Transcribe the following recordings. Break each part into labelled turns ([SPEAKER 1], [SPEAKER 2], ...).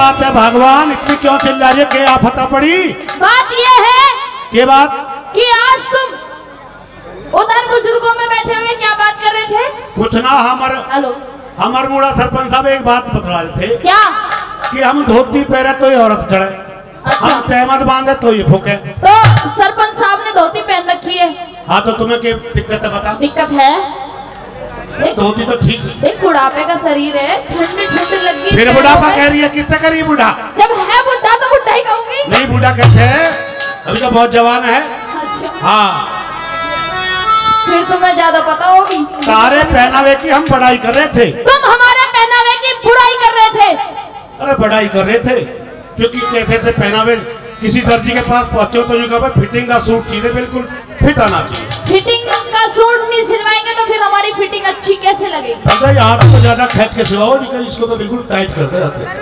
[SPEAKER 1] बात है भगवान, इतनी क्यों चिल्ला रही है? क्या आफत पड़ी?
[SPEAKER 2] बात ये है
[SPEAKER 1] ये बात
[SPEAKER 2] कि आज तुम उधर बुजुर्गों में बैठे हुए क्या बात कर रहे थे?
[SPEAKER 1] कुछ ना, हमार मुड़ा सरपंच साहब एक बात बतला रहे थे।
[SPEAKER 2] क्या?
[SPEAKER 1] कि हम धोती पहने तो ये औरत चढ़े,
[SPEAKER 2] अच्छा।
[SPEAKER 1] हम तहमत बांधे तो ये फूके।
[SPEAKER 2] तो सरपंच साहब ने धोती पहन रखी है।
[SPEAKER 1] हाँ तो तुम्हें क्या दिक्कत है बता?
[SPEAKER 2] दिक्कत है,
[SPEAKER 1] धोती तो ठीक है।
[SPEAKER 2] एक बुढ़ापे का शरीर है, ठंड ठंड लगी।
[SPEAKER 1] फिर बुढ़ापा कह रही है, कितना करी बुढ़ा?
[SPEAKER 2] जब है बुढ़ा तो बुढ़ा ही कहूंगी।
[SPEAKER 1] नहीं बुढ़ा कैसे है, अभी तो बहुत जवान है।
[SPEAKER 2] अच्छा
[SPEAKER 1] हाँ
[SPEAKER 2] फिर तुम्हें ज्यादा पता होगी।
[SPEAKER 1] तारे पहनावे की हम बड़ाई कर रहे थे।
[SPEAKER 2] तुम हमारे पहनावे की बुराई कर रहे थे।
[SPEAKER 1] अरे बड़ाई कर रहे थे क्योंकि कैसे से पहनावे, किसी दर्जी के पास पहुंचो तो जो कहा फिटिंग का सूट चाहिए, बिल्कुल फिट आना चाहिए।
[SPEAKER 2] फिटिंग का सूट नहीं सिलवाएंगे तो फिर हमारी फिटिंग अच्छी कैसे लगेगी?
[SPEAKER 1] अरे यहाँ तो ज्यादा खींच के सिलवाओ, लेकिन इसको तो बिल्कुल टाइट कर दे जाते।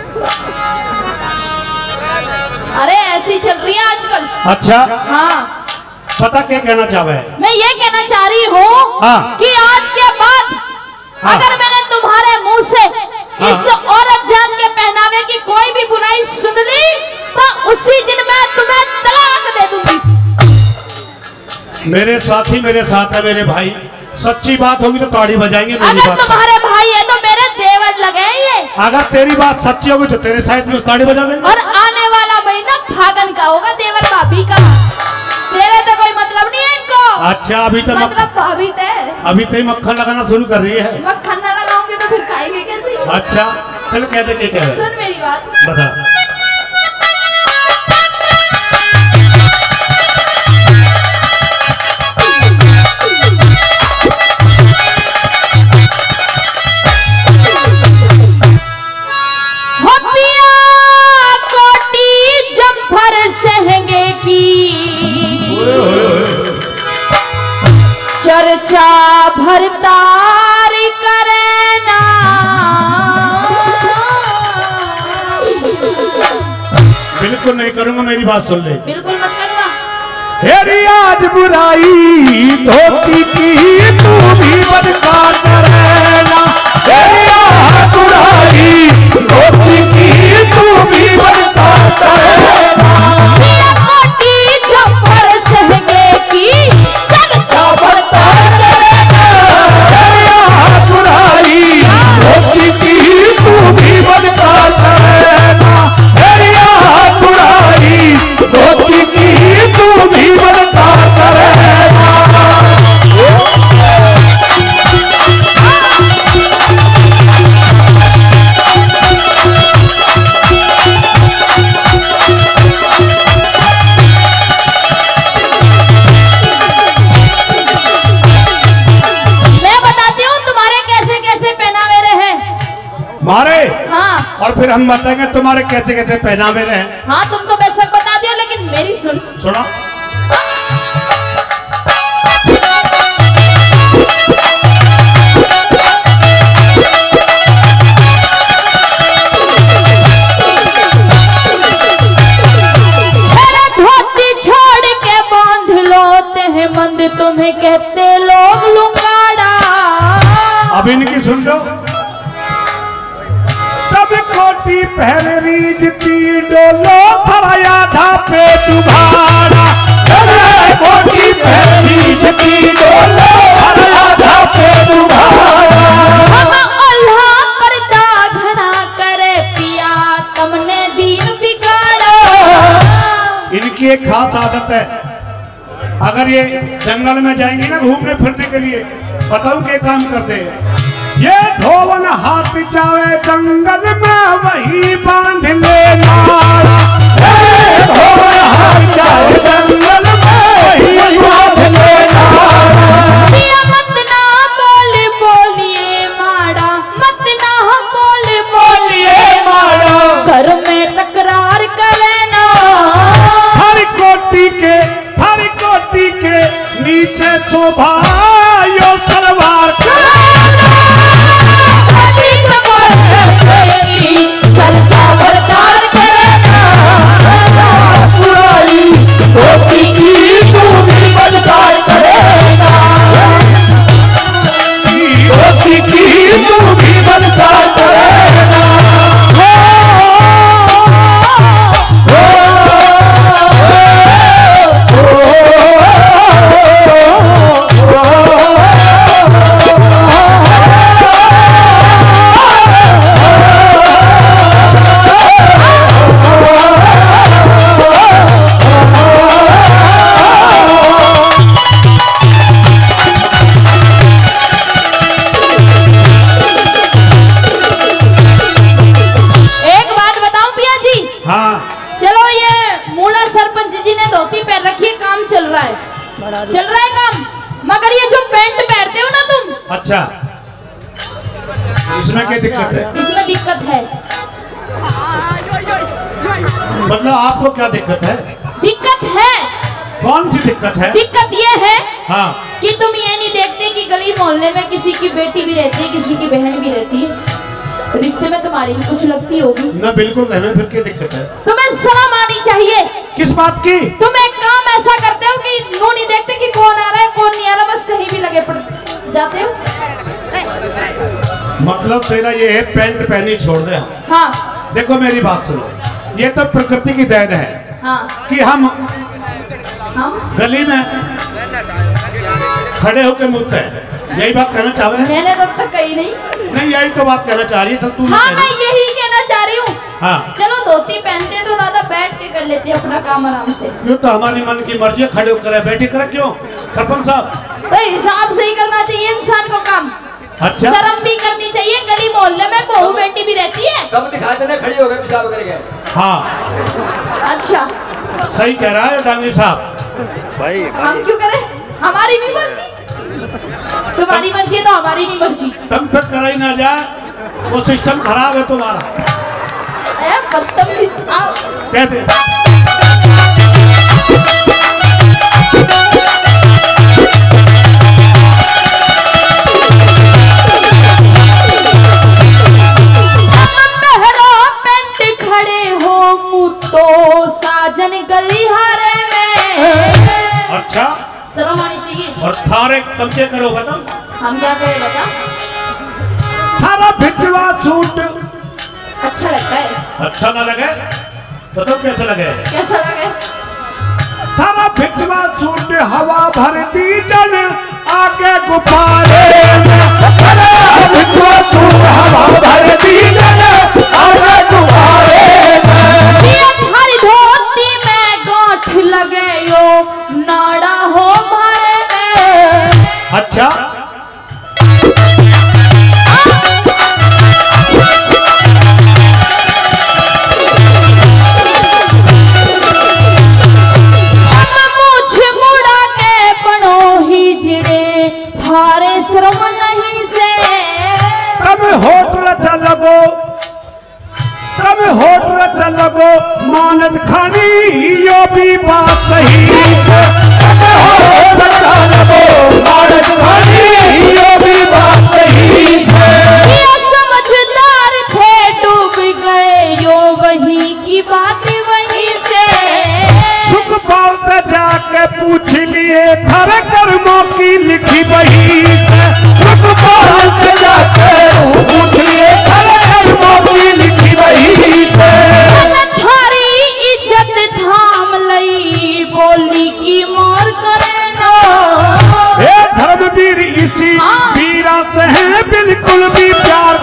[SPEAKER 2] अरे ऐसी चल रही है आजकल।
[SPEAKER 1] अच्छा
[SPEAKER 2] हाँ
[SPEAKER 1] पता क्या कहना चाहे?
[SPEAKER 2] मैं ये कहना चाह रही हूँ
[SPEAKER 1] हाँ।
[SPEAKER 2] कि आज के बाद
[SPEAKER 1] हाँ।
[SPEAKER 2] अगर मैंने तुम्हारे मुंह से इस औरत जात के पहनावे की कोई भी बुराई सुन ली तो उसी दिन मैं तुम्हें तलाक दे दूंगी।
[SPEAKER 1] मेरे साथी मेरे साथ है, मेरे भाई, सच्ची बात होगी तो ताड़ी बजाएंगे।
[SPEAKER 2] अगर तुम्हारे भाई है तो मेरे देवर लगे ये।
[SPEAKER 1] अगर तेरी बात सच्ची होगी तो तेरे साइड में ताड़ी बजा देंगे।
[SPEAKER 2] और आने वाला महीना फागन का होगा, देवर भाभी का। तेरे तो कोई मतलब नहीं है इनको।
[SPEAKER 1] अच्छा अभी तो
[SPEAKER 2] मतलब भाभी थे,
[SPEAKER 1] अभी तो मक्खन लगाना शुरू कर रही है।
[SPEAKER 2] मक्खन ना लगाऊंगी तो फिर खाएंगे कैसे?
[SPEAKER 1] अच्छा चलो कह दे क्या है।
[SPEAKER 2] सुन मेरी बात,
[SPEAKER 1] बता।
[SPEAKER 2] चर्चा भरतार करना,
[SPEAKER 1] बिल्कुल नहीं करूंगा, मेरी बात सुन ले।
[SPEAKER 2] बिल्कुल मत करना।
[SPEAKER 1] तेरी आज बुराई धोती की तू भी बदकार करना। तेरी आज बुराई धोती की तू भी बदकार करना।
[SPEAKER 2] कोटी जबर सहगे की चर्चा भरतार करना।
[SPEAKER 1] तेरी आज बुराई धोती की तू भी बदकार करना। तेरी आज बुराई धोती की तू भी बदकार करना। मारे
[SPEAKER 2] हाँ।
[SPEAKER 1] और फिर हम बताएंगे तुम्हारे कैसे कैसे पहनावे रहे।
[SPEAKER 2] हाँ तुम तो बेशक बता दियो, लेकिन मेरी सुनो। धोती छोड़ के बांध लो मंद, तुम्हें कहते लोग लुंगाड़ा।
[SPEAKER 1] अब इनकी सुन लो। तब कोटी पहन रीजती डोलो थराया था पे तुम्हारा। कोटी पहन रीजती डोलो थराया था पे तुम्हारा।
[SPEAKER 2] हम अल्लाह पर्दा घना करे पिया, तुमने दीन बिगाड़ा।
[SPEAKER 1] इनकी एक खास आदत है, अगर ये जंगल में जाएंगे ना घूमने फिरने के लिए, बताऊं क्या काम करते हैं? ये धोवन हाथ जावे जंगल में वही बांध ले नारा। धोवन हाथ जावे जंगल में वही बांध ले नारा।
[SPEAKER 2] मत ना बोल बोलिए माड़ा, मत ना बोल बोलिए माड़ा, घर में तकरार करे ना।
[SPEAKER 1] हर कोटी के नीचे शोभा यो सलवार
[SPEAKER 2] चर्चा बरकार करना।
[SPEAKER 1] बुराई धोती की तू भी बदकार करेगा। धोती की तू भी बदकार करेगा। इसमें क्या दिक्कत है?
[SPEAKER 2] इसमें दिक्कत है।
[SPEAKER 1] मतलब आपको क्या दिक्कत है?
[SPEAKER 2] दिक्कत है।
[SPEAKER 1] कौन सी दिक्कत है?
[SPEAKER 2] दिक्कत ये है
[SPEAKER 1] हाँ
[SPEAKER 2] कि तुम ये नहीं देखते कि गली मोहल्ले में किसी की बेटी भी रहती है, किसी की बहन भी रहती है, रिश्ते में तुम्हारी भी कुछ लगती होगी।
[SPEAKER 1] ना बिल्कुल रहने, फिर क्या दिक्कत है?
[SPEAKER 2] तुम्हें शर्म आनी चाहिए।
[SPEAKER 1] किस बात की?
[SPEAKER 2] तुम एक काम ऐसा करते हो कि नू नहीं देखते कि कौन आ रहा है कौन नहीं आ रहा, बस कहीं भी लगे पड़ जाते हो।
[SPEAKER 1] मतलब तेरा ये है पैंट पहनी छोड़ दे।
[SPEAKER 2] हाँ
[SPEAKER 1] देखो मेरी बात सुनो, ये तो प्रकृति की देन है
[SPEAKER 2] हाँ
[SPEAKER 1] कि हम
[SPEAKER 2] गली
[SPEAKER 1] में खड़े होकर मुद्दे हैं। यही बात कहना चाह रहे हैं?
[SPEAKER 2] मैंने तब तक कही नहीं।
[SPEAKER 1] यही तो बात कहना चाह रही है। चल तू।
[SPEAKER 2] हाँ मैं यही कहना चाह रही हूँ।
[SPEAKER 1] हाँ
[SPEAKER 2] चलो धोती पहनते तो दादा बैठ के कर लेते अपना काम आराम से।
[SPEAKER 1] क्यों? तो हमारी मन की मर्जी है, खड़े होकर बैठे करे। क्यों सरपंच साहब?
[SPEAKER 2] तो हिसाब से ही करना चाहिए इंसान को काम।
[SPEAKER 1] अच्छा
[SPEAKER 2] शर्म भी करनी चाहिए। गली मोहल्ले में बहू बेटी भी रहती है।
[SPEAKER 3] तब दिखा देना खड़ी हो गए पेशाब करके।
[SPEAKER 1] हाँ
[SPEAKER 2] अच्छा
[SPEAKER 1] सही कह रहा है डांगी साहब।
[SPEAKER 4] भाई
[SPEAKER 2] हम क्यों करें? हमारी भी मर्जी। तुम्हारी मर्जी है तो हमारी भी मर्जी।
[SPEAKER 1] तुम पे कराई ना जाए, वो सिस्टम खराब है तुम्हारा।
[SPEAKER 2] बदतमीज आओ।
[SPEAKER 1] कहते
[SPEAKER 2] खड़े हो मुतो साजन गली हारे में।
[SPEAKER 1] अच्छा
[SPEAKER 2] शर्म आनी चाहिए।
[SPEAKER 1] और थारे तुम क्या करो बताओ?
[SPEAKER 2] हम क्या करें बता?
[SPEAKER 1] थारा भिजवा सूट
[SPEAKER 2] अच्छा लगता है।
[SPEAKER 1] अच्छा ना लगे बताओ कैसा लगे?
[SPEAKER 2] कैसा लगे?
[SPEAKER 1] थारा भिजवा सूट हवा भरती जन आगे गुब्बारे में। थारा भिजवा सूट हवा भरती जन आगे गुब्बारे में।
[SPEAKER 2] ये थारी धोती में गांठ लगे यो नाड़ा हो मारे में।
[SPEAKER 1] अच्छा
[SPEAKER 2] थारे शर्म नहीं से
[SPEAKER 1] तब होटल चलगो, तब होटल चलगो मानत खानी यो भी बात सही है। तब होटल चलगो मानत खानी यो भी बात सही है।
[SPEAKER 2] ये समझदार थे डूब गए यो वही की बात वही से।
[SPEAKER 1] सुख पालते जाके पूछ लिए थारे कर्मों की लिखी बही से। सुख पालते जाके पूछ लिए थारे कर्मों की लिखी बही से।
[SPEAKER 2] थारी इज्जत थाम लई बोली की मोर करे नो।
[SPEAKER 1] हे धर्मवीर इसी वीरा से है बिल्कुल भी प्यार